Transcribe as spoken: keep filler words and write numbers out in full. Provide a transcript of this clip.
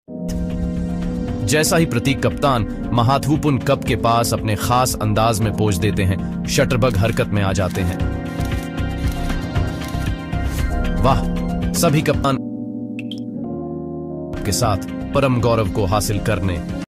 जैसा ही प्रतीक कप्तान महाथूपुन कप के पास अपने खास अंदाज में पोज देते हैं, शटरबग हरकत में आ जाते हैं। वाह, सभी कप्तान के साथ परम गौरव को हासिल करने